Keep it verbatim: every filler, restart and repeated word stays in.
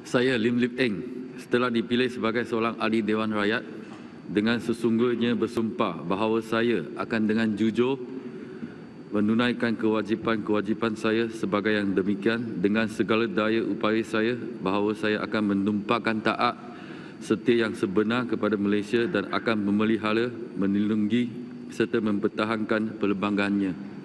Saya Lim Lip Eng, setelah dipilih sebagai seorang ahli Dewan Rakyat, dengan sesungguhnya bersumpah bahawa saya akan dengan jujur menunaikan kewajipan-kewajipan saya sebagai yang demikian dengan segala daya upaya saya, bahawa saya akan menumpahkan taat setia yang sebenar kepada Malaysia dan akan memelihara, melindungi serta mempertahankan perlembagaannya.